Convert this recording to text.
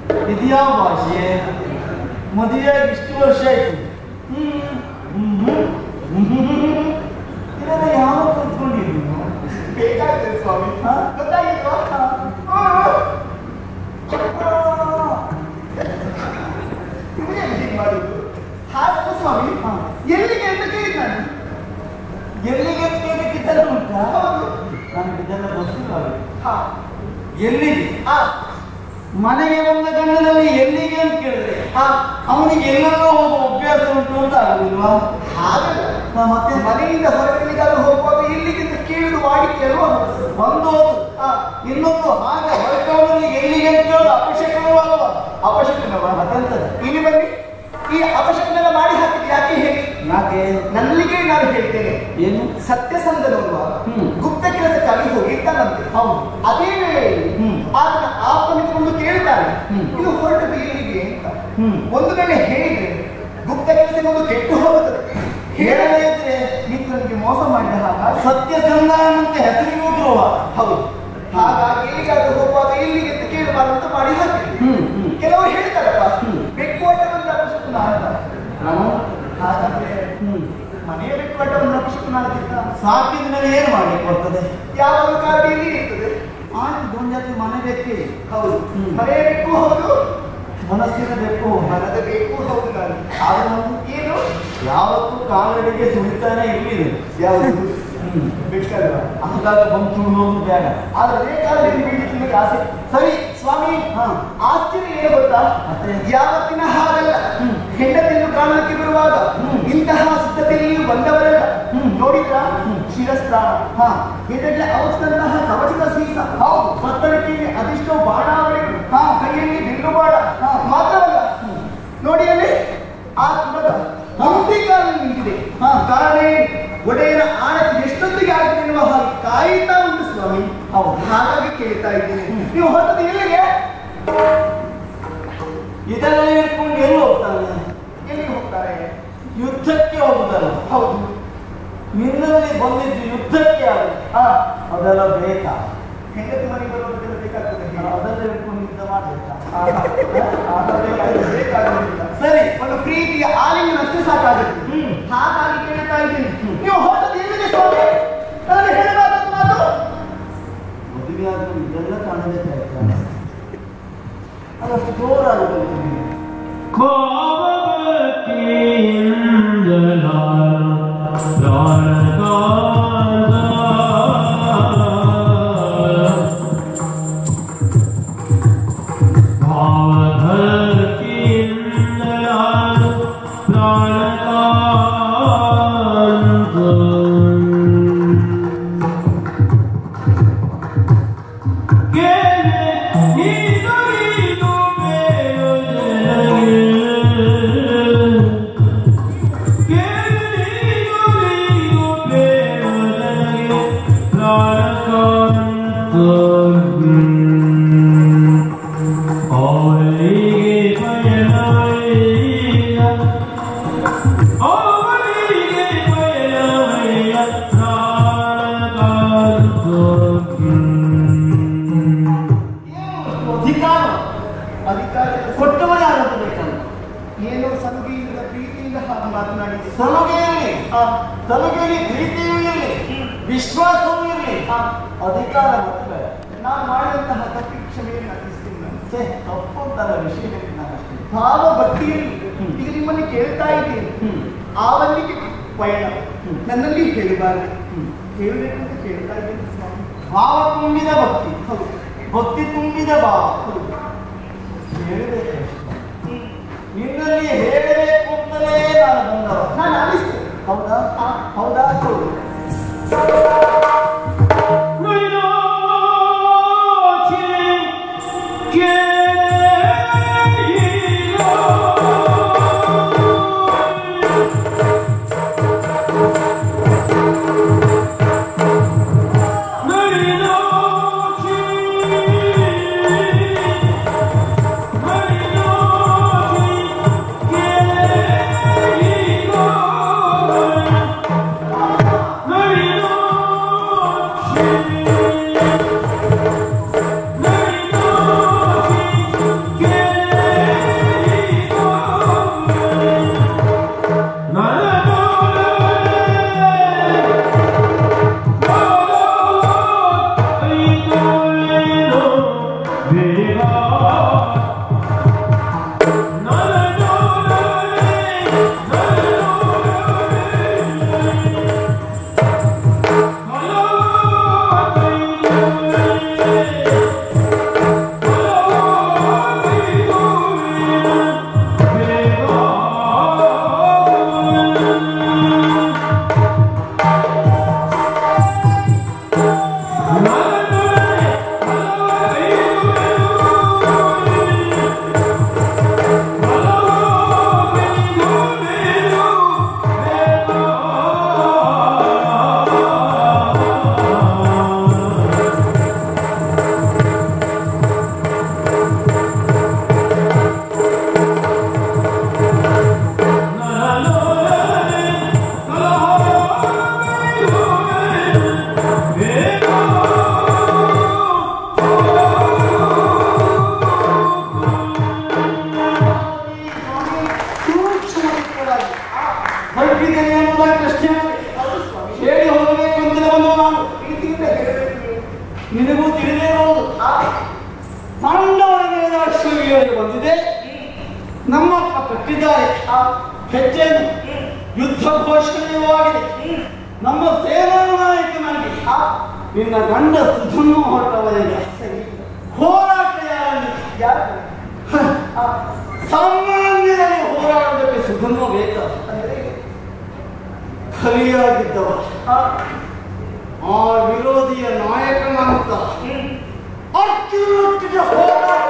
ಇದ್ಯಾವ ಭಾಷೆ? ಮದುವೆಯಾಗಿ ಇಷ್ಟು ವರ್ಷ ಆಯ್ತು. ಇದೆಲ್ಲ ಯಾವ ಕೂತ್ಕೊಂಡಿರಿ ನೀವು? ಬೇಕಾಗ್ತದೆ ಸ್ವಾಮಿ. ಗೊತ್ತಾಗಿಲ್ವಾ? ಮಾಡುದು ಹಾಗಲ್ಲ ಸ್ವಾಮಿ. ಎಲ್ಲಿಗೆ ಅಂತ ಕೇಳಿದ್ ನಾನು. ಎಲ್ಲಿಗೆ ಅಂತ ಕೇಳಲಿಕ್ಕಿದ್ದಲ್ಲ ಉಂಟಾ? ನನಗೆ ಇದೆಲ್ಲ ಗೊತ್ತಿಲ್ಲ. ಎಲ್ಲಿಗೆ? ಮನೆಗೆ ಬಂದ ಗಂಡನಲ್ಲಿ ಎಲ್ಲಿಗೆ ಅಂತ ಕೇಳಿದ್ರೆ ಅವನಿಗೆ ಎಲ್ಲೆಲ್ಲೋ ಹೋಗುವ ಅಭ್ಯಾಸ ಉಂಟು ಅಂತ ಆಗುದಿಲ್ವಾ? ಹಾಗಲ್ಲ, ಮತ್ತೆ ಮನೆಯಿಂದ ಹೊರಗಡೆಗಾದ್ರೂ ಹೋಗುವಾಗ ಎಲ್ಲಿಗೆ ಅಂತ ಕೇಳುದು ವಾಡಿಕೆ ಅಲ್ವಾ? ಒಂದು ಇನ್ನೊಂದು ಹಾಗೆ ಹೊರಟವರಲ್ಲಿ ಎಲ್ಲಿಗೆ ಅಂತ ಕೇಳೋದು ಅಪಶಕನವೂ ಅಲ್ವಾ? ಅಪಶಕನವ? ಮತ್ತೆಂತದ? ಇಲ್ಲಿ ಬನ್ನಿ, ಈ ಅಪಶಕನ ಮಾಡಿ ಹಾಕಿದ್ರೆ ಯಾಕೆ ಹೇಳಿ? ಯಾಕೆ? ನಲ್ಲಿಗೆ ನಾನು ಹೇಳ್ತೇನೆ. ಏನು? ಸತ್ಯಸಂಧನಲ್ವ ಗುಪ್ತ ಕೆಲಸಕ್ಕಾಗಿ ಹೋಗಿರ್ತಾನಂತೆ. ಹೌದು. ಅದೇ ವೇಳೆ ಆತನ ಆಪ್ತನಿಕೊಂಡು ಕೇಳ್ತಾನೆ, ಇದು ಹೊರಟದು ಎಲ್ಲಿಗೆ ಅಂತ. ಒಂದು ವೇಳೆ ಹೇಳಿದ್ರೆ ಗುಪ್ತ ಕೆಲಸಕ್ಕೊಂದು ಕೆಟ್ಟು ಹೋಗುತ್ತದೆ. ಹೇಳದೇ ಇದ್ರೆ ಮಿತ್ರನಿಗೆ ಮೋಸ ಮಾಡಿದ ಹಾಗಾಗಿ ಸತ್ಯಸಂಧಾನಂತೆ ಹೆಸರಿಗೂ ಧ್ರುವ. ಹೌದು. ಹಾಗಾಗಿ ಎಲ್ಲಿಗಾದ್ರೂ ಹೋಗುವಾಗ ಎಲ್ಲಿಗೆ ಅಂತ ಕೇಳಬಾರಂತ ಮಾಡಿ ಹಾಕಿ. ಕೆಲವರು ಹೇಳ್ತಾರಪ್ಪ, ಬೆಕ್ಕು ಅಡ್ಡ ಬಂದ ಅಪಶಕುನ ಅಂತ. ಹಾಗಾದ್ರೆ ಮನೆಯ ಬೆಕ್ಕು ಅಡ್ಡ ಬಂದ ಅಪಶಕುನ ಅಂತ ಸಾಕಿದ ಮೇಲೆ ಏನು ಮಾಡ್ಲಿಕ್ಕೆ ಬರ್ತದೆ? ಯಾವ ಕಾರಣದಲ್ಲಿ ಇರ್ತದೆ? ಆಯ್ತು, ಒಂದು ಜಾತಿ ಮನೆ ಬೇಕೇ. ಹೌದು, ಮನೆಯ ಬೆಕ್ಕು ಹೌದು, ಮನಸ್ಸಿನ ಬೇಕು, ಮನದ ಬೇಕು ಹೌದು. ನಾನು ಆದ್ರೆ ಒಂದು ಏನು ಯಾವತ್ತೂ ಕಾಲಡಿಗೆ ಸುಳಿತಾನೆ ಇರಲಿದೆ. ಯಾವುದು? ಬೆಕ್ಕಲ್ವಾ? ಅಂದಾಗ ಬಂತು ಹೋಗುದು ಬೇಡ. ಆದ್ರೆ ಅದೇ ಕಾಲದಲ್ಲಿ ಬೀಳಿಗೆ ಆಸೆ. ಸರಿ ಸ್ವಾಮಿ, ಆಶ್ಚರ್ಯ ಏನು ಗೊತ್ತಾ? ಯಾವತ್ತಿನ ಹಾಗಲ್ಲ, ಹೆಂಡತಿಯನ್ನು ಕಾಣಲಿಕ್ಕೆ ಬರುವಾಗ ಇಂತಹ ಸಿದ್ಧತೆಯಲ್ಲಿ ಬಂದವರೆಲ್ಲ ನೋಡಿದ್ರ ಶಿರಸ್ತ್ರಾಣ, ಇದಕ್ಕೆ ಔಷಧಂತಹ ಕವಚದ ಸೀಸ, ಪತ್ತಳಿಕೆಯಲ್ಲಿ ಅದೆಷ್ಟೋ ಬಾಣಾವಳಿಗಳು, ಕೈಯಲ್ಲಿ ಬಿಲ್ಲು ಬಾಣ ಮಾತ್ರವಲ್ಲ ನೋಡಿ ಅಲ್ಲಿ ಆ ಕುಲದ ಕಾಲದಲ್ಲಿ ನಿಂತಿದೆ. ಕಾರಣ ಒಡೆಯನ ಆಣಕ್ಕೆ ಎಷ್ಟೊತ್ತಿಗೆ ಆಗಿದೆ ಎನ್ನುವ ಹಾಗೆ ಕಾಯ್ತಾ ಉಂಟು ಸ್ವಾಮಿ. ಹಾಗಾಗಿ ಕೇಳ್ತಾ ಇದ್ದೀನಿ, ನೀವು ಹೊರಟದು ಎಲ್ಲಿಗೆ? ಇದೆಲ್ಲ ಇಟ್ಕೊಂಡು ಎಲ್ಲಿ ಹೋಗ್ತಾನೆ? ಎಲ್ಲಿಗೆ ಹೋಗ್ತಾರೆ? ಯುದ್ಧಕ್ಕೆ ಹೋಗುದಲ್ಲ. ಹೌದು. ನಿನ್ನಲ್ಲಿ ಬಂದಿದ್ದು ಯುದ್ಧಕ್ಕೆ ಅದೆಲ್ಲ ಬೇಕಾ? ಹೆಂಡತಿ ಮನೆಗೆ ಬರೋದಕ್ಕೆಲ್ಲ ಬೇಕಾಗ್ತದೆ. ಅದೆಲ್ಲ ಇಟ್ಕೊಂಡು ಯುದ್ಧ ಮಾಡಬೇಕಾ? ಬೇಕಾಗುವುದಿಲ್ಲ. ಸರಿ, ಒಂದು ಪ್ರೀತಿಯ ಆಲಿಂಗನ ಅಷ್ಟೇ ಸಾಕಾಗುತ್ತೆ. ಹಾಗಾಗಿ ಕೇಳ್ತಾ ಇದ್ದೀನಿ, ನೀವು ಹೊರಟದು ಎಲ್ಲಿಗೆ ಸ್ವಾಮಿ? ನನಗೆ ಹೇಳಬಾರದು ಮಾತು. ಮದುವೆ ಆದ್ರೂ ಇದೆಲ್ಲ ಕಾಣಬೇಕಾಯ್ತು. ಅದಷ್ಟು ಜೋರಾಗುತ್ತದೆ. ಸಲುಗೆಯಲ್ಲಿ ಪ್ರೀತಿಯೂ ಇರಲಿ, ವಿಶ್ವಾಸವೂ ಇರಲಿ, ಅಧಿಕಾರ ಮತ್ತೆ ನಾನು ಮಾಡಿದಂತಹ ತಪ್ಪಿ ಕ್ಷಮೆಯನ್ನು ಅರ್ಪಿಸ್ತೀನಿ. ತಪ್ಪು ಅಂತಲ್ಲ ವಿಷಯ ನಾನಷ್ಟೇ. ಭಾವ ಭಕ್ತಿಯಲ್ಲಿ ಈಗ ನಿಮ್ಮನ್ನು ಕೇಳ್ತಾ ಇದ್ದೀನಿ. ಆವಲ್ಲಿಗೆ ಪಯಣ ನನ್ನಲ್ಲಿ ಹೇಳಬಾರದು, ಹೇಳಬೇಕು ಅಂತ ಕೇಳ್ತಾ ಇದ್ದೀನಿ ಸ್ವಾಮಿ. ಭಾವ ತುಂಬಿದ ಭಕ್ತಿ, ಭಕ್ತಿ ತುಂಬಿದ ಭಾವ ಹೇಳಬೇಕು. ನಿನ್ನಲ್ಲಿ ಹೇಳಬೇಕು ಅಂತಲೇ ನಾನು ಬಂದವ. ನಾನು ಅನಿಸ್ತೇನೆ. ಹೌದಾ? ಹೌದಾ? ಹೌದು. ಹೌದೇ ನಮ್ಮಪ್ಪ ಕಟ್ಟಿದ್ದಾರೆ ಹೆಜ್ಜೆಯನ್ನು ಯುದ್ಧ ಘೋಷಣೆಯೂ ಆಗಿದೆ. ನಮ್ಮ ಸೇನಾ ನಾಯಕನಾಗಿ ನಿನ್ನ ಗಂಡ ಸುಧನ್ನು ಹೊರಟವರಿಗೆ ಹೋರಾಟ ಯಾರು ಸಾಮಾನ್ಯರಲ್ಲಿ ಹೋರಾಡೋದಕ್ಕೆ ಸುಧನ್ವ ಬೇಕು. ಕಲಿಯಾಗಿದ್ದವ ಆ ವಿರೋಧಿಯ ನಾಯಕನಂತ ಅರ್ಜುನೊಟ್ಟಿಗೆ ಹೋರಾಟ